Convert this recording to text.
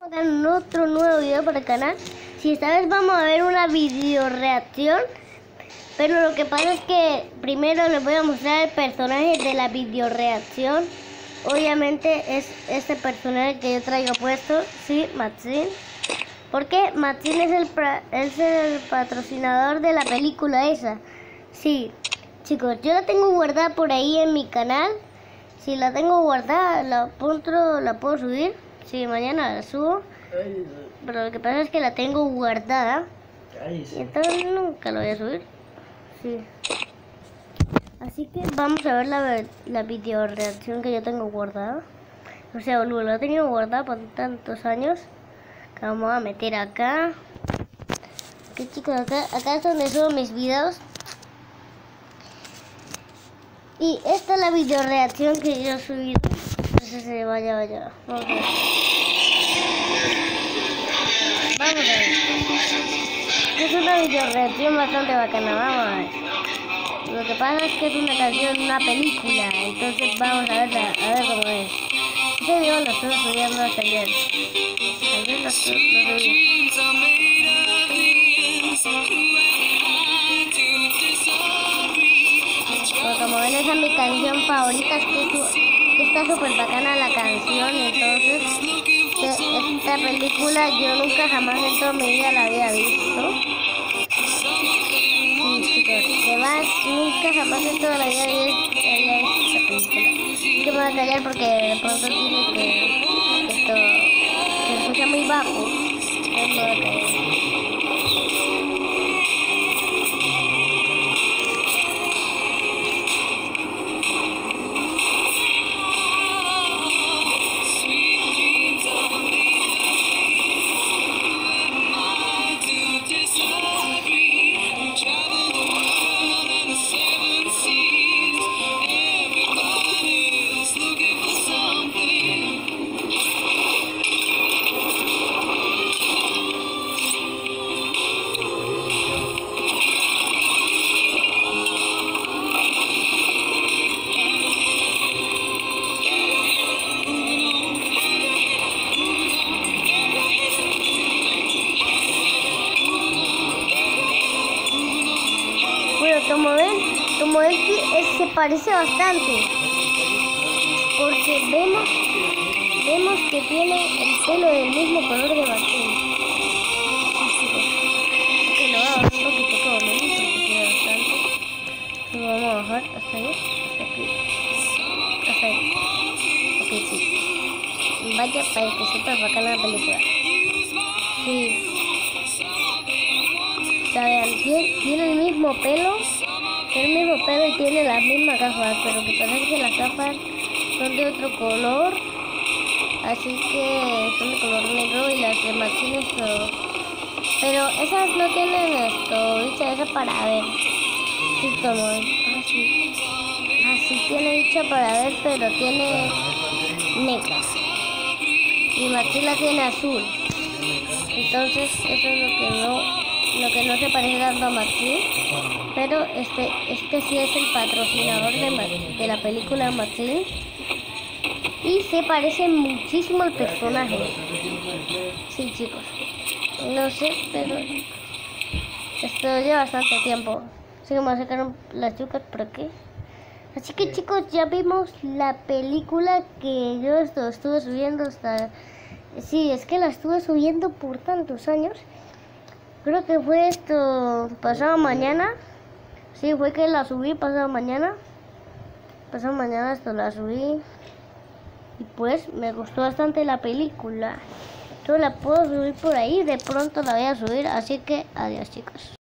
En otro nuevo video para el canal. Si esta vez vamos a ver una video reacción, pero lo que pasa es que primero les voy a mostrar el personaje de la video reacción. Obviamente es este personaje que yo traigo puesto, sí, Maxine. Porque Maxine es el patrocinador de la película esa. Sí, chicos, yo la tengo guardada por ahí en mi canal. Si la tengo guardada, la puedo subir. Sí, mañana la subo. Pero lo que pasa es que la tengo guardada. Y entonces nunca la voy a subir. Sí. Así que vamos a ver la video reacción que yo tengo guardada. O sea, boludo, la he tenido guardada por tantos años. Que vamos a meter acá. Ok, chicos, acá es donde subo mis videos. Y esta es la video reacción que yo subí. Entonces, vaya. Vamos a ver. Es una video reacción bastante bacana. Vamos a ver. Lo que pasa es que es una canción, una película. Entonces vamos a verla, a ver cómo es. Este video lo estuve subiendo hasta ayer. Ayer lo subí. Pero como ven, esa es mi canción favorita, es que está súper bacana la canción. Entonces, esta película yo nunca jamás en toda mi vida la había visto. Sí, chicos, además nunca jamás en toda la vida había visto esta película. Que me voy a callar porque de pronto dice que esto se escucha muy bajo. Entonces me voy a callar. Como ven que se parece bastante, porque vemos que tiene el pelo del mismo color de Maxine. Ok, lo voy a bajar un poquito todo, ¿no? Porque tiene bastante. Lo vamos a bajar hasta ahí, hasta aquí, hasta ahí. Ok, sí. Vaya para que sepas bacana la película. Sí. Saben, tiene el mismo pelo. Tiene el mismo pelo y tiene las mismas gafas, pero que pasa es que las gafas son de otro color, así que son de color negro y las de Maxine son... Pero esas no tienen esto, dice esa para ver. Sí, como así tiene dicha para ver, pero tiene negra. Y Maxine la tiene azul. Entonces eso es lo que no se parece tanto a Maxine. Pero este sí es el patrocinador de la película Maxine. Y se parece muchísimo al personaje. Sí, chicos. No sé, pero esto lleva bastante tiempo. Así que me sacaron las chucas por aquí. Así que, chicos, ya vimos la película que yo estuve subiendo hasta... Sí, es que la estuve subiendo por tantos años. Creo que fue esto pasado mañana. Sí, fue que la subí pasado mañana. Pasado mañana esto la subí. Y pues me gustó bastante la película. Yo la puedo subir por ahí. De pronto la voy a subir. Así que adiós, chicos.